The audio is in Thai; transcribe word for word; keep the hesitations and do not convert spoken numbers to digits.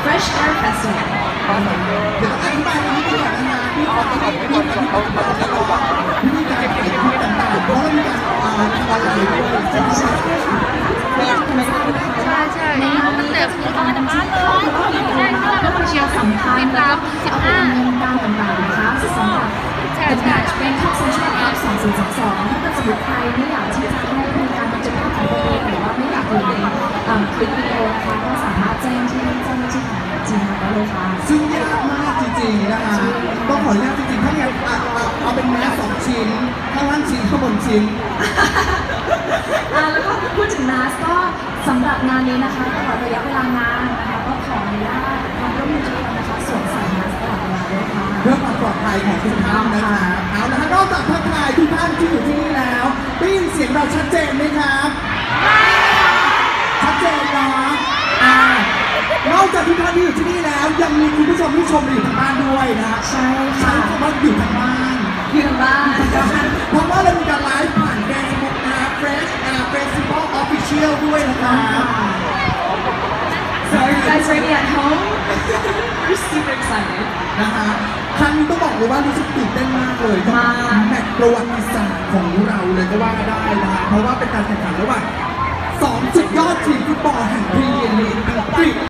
Fresh Air Festival เดี๋ยวต้องอธิบายนิดนึงก่อนนะที่เขาจะมีพิธีการพิธีการถ่ายคลิปต่างๆเพราะว่ามีการทำอะไรด้วยใช่ไหมใช่ใช่ในงานนี้จะมีการจัดเข้าร่วมกิจกรรมเพื่อประชาสัมพันธ์และเอาไปดำเนินการต่างๆนะคะสำหรับ The Match Bangkok Central Cup สองพันยี่สิบสองถ้าเกิดสมมติใครไม่อยากที่จะให้มีการบันทึกภาพของตัวเองหรือว่าไม่อยากอยู่ในคลิปวิดีโอนะคะก็สามารถแจ้งที่เจ้าหน้าที่ของจีนได้เลยค่ะซึ่งยากมากจริงๆนะคะต้องขออนุญาตจริงๆถ้าอย่างเอาเป็นแมสสองชิ้นข้างล่างชิ้นข้างบนชิ้นแล้วก็พูดถึงมาสก็สำหรับงานนี้นะคะตลอดระยะเวลางานนะคะก็ขออนุญาตความร่วมมือทุกคนนะคะสวมใส่มาสตลอดเวลาด้วยค่ะเพื่อความปลอดภัยของทุกท่านนะคะเอาละนอกจากทักทายทุกท่านที่อยู่ที่นี่แล้วได้ยินเสียงเราชัดเจนไหมครับชัดเจนเนาะอ่านอกจากทุกท่านที่อยู่ที่นี่แล้วยังมีคุณผู้ชมที่ชมอยู่ทางบ้านด้วยนะใช่ใช่คำว่าอยู่ทางบ้านอยู่ทางบ้านเพราะว่าเรามีการไลฟ์ผ่านเฟซบุ๊กนะ Fresh Air Festival Official ด้วยนะครับ So are you guys ready at home? We're super excited นะฮะครั้งนี้ต้องบอกเลยว่ารู้สึกตื่นเต้นมากเลยกับแมตช์ประวัติศาสตร์ของเราเลยก็ว่าได้นะฮะเพราะว่าเป็นการแข่งขันระหว่างสองสุดยอดทีมฟุตบอลแห่งพรีเมียร์